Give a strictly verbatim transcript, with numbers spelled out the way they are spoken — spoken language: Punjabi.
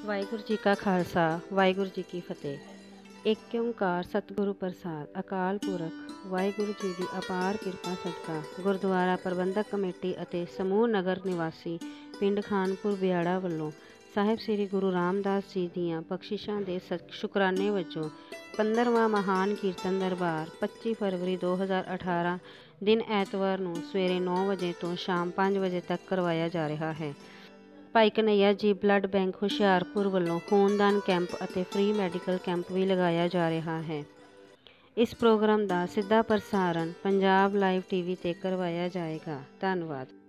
ਵਾਹਿਗੁਰੂ ਜੀ ਕਾ ਖਾਲਸਾ ਵਾਹਿਗੁਰੂ ਜੀ ਕੀ ਫਤਿਹ। ਏਕ ਓਂਕਾਰ ਸਤਿਗੁਰੂ ਪ੍ਰਸਾਦ ਅਕਾਲ ਪੁਰਖ ਵਾਹਿਗੁਰੂ ਜੀ ਦੀ ਅਪਾਰ ਕਿਰਪਾ ਸਦਕਾ ਗੁਰਦੁਆਰਾ ਪ੍ਰਬੰਧਕ ਕਮੇਟੀ ਅਤੇ ਸਮੂਹ ਨਗਰ ਨਿਵਾਸੀ ਪਿੰਡ ਖਾਨਪੁਰ ਬਿਆੜਾ ਵੱਲੋਂ ਸਾਹਿਬ ਸ੍ਰੀ ਗੁਰੂ ਰਾਮਦਾਸ ਜੀ ਦੀਆਂ ਬਖਸ਼ਿਸ਼ਾਂ ਦੇ ਸ਼ੁਕਰਾਨੇ ਵਜੋਂ ਪੰਦਰਵਾਂ ਮਹਾਨ ਕੀਰਤਨ ਦਰਬਾਰ ਪੱਚੀ ਫਰਵਰੀ ਦੋ ਹਜ਼ਾਰ ਅਠਾਰਾਂ ਦਿਨ ਐਤਵਾਰ ਨੂੰ ਸਵੇਰੇ ਨੌ ਵਜੇ ਤੋਂ ਸ਼ਾਮ ਪੰਜ ਵਜੇ ਤੱਕ ਕਰਵਾਇਆ ਜਾ ਰਿਹਾ ਹੈ। ਭਾਈ ਕਨ੍ਹਈਆ ਜੀ ਬਲੱਡ ਬੈਂਕ ਹੁਸ਼ਿਆਰਪੁਰ ਵੱਲੋਂ ਖੂਨਦਾਨ ਕੈਂਪ ਅਤੇ ਫ੍ਰੀ ਮੈਡੀਕਲ ਕੈਂਪ ਵੀ ਲਗਾਇਆ ਜਾ ਰਿਹਾ ਹੈ। ਇਸ ਪ੍ਰੋਗਰਾਮ ਦਾ ਸਿੱਧਾ ਪ੍ਰਸਾਰਣ ਪੰਜਾਬ ਲਾਈਵ ਟੀਵੀ ਤੇ ਕਰਵਾਇਆ ਜਾਏਗਾ। ਧੰਨਵਾਦ।